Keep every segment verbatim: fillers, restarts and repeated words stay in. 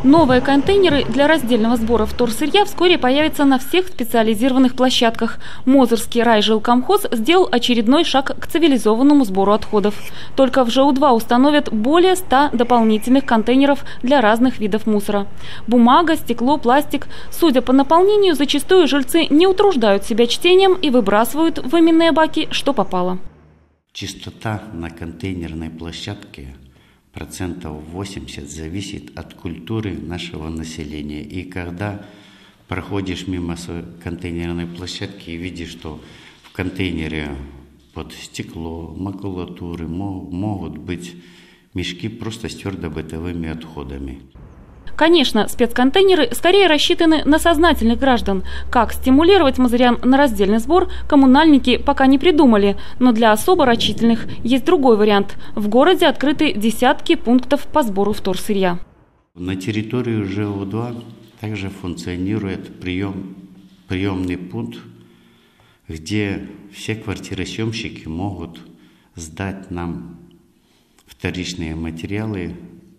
Новые контейнеры для раздельного сбора вторсырья вскоре появятся на всех специализированных площадках. Мозырский райжилкомхоз сделал очередной шаг к цивилизованному сбору отходов. Только в ЖЭУ два установят более ста дополнительных контейнеров для разных видов мусора. Бумага, стекло, пластик. Судя по наполнению, зачастую жильцы не утруждают себя чтением и выбрасывают в именные баки, что попало. Чистота на контейнерной площадке процентов восемьдесят зависит от культуры нашего населения. И когда проходишь мимо контейнерной площадки и видишь, что в контейнере под стекло, макулатуры могут быть мешки просто с твердобытовыми отходами. Конечно, спецконтейнеры скорее рассчитаны на сознательных граждан. Как стимулировать мозырян на раздельный сбор, коммунальники пока не придумали. Но для особо рачительных есть другой вариант. В городе открыты десятки пунктов по сбору вторсырья. На территории ЖЭУ два также функционирует прием, приемный пункт, где все квартиросъемщики могут сдать нам вторичные материалы,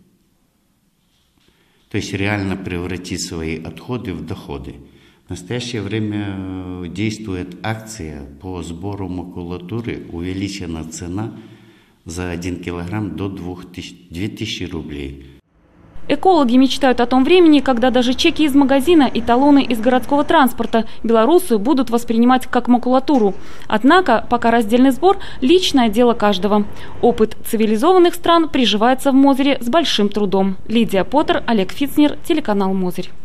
то есть реально превратить свои отходы в доходы. В настоящее время действует акция по сбору макулатуры, увеличена цена за один килограмм до двух тысяч рублей. Экологи мечтают о том времени, когда даже чеки из магазина и талоны из городского транспорта белорусы будут воспринимать как макулатуру. Однако пока раздельный сбор – личное дело каждого. Опыт цивилизованных стран приживается в Мозыре с большим трудом. Лидия Поттер, Олег Фицнер, телеканал Мозырь.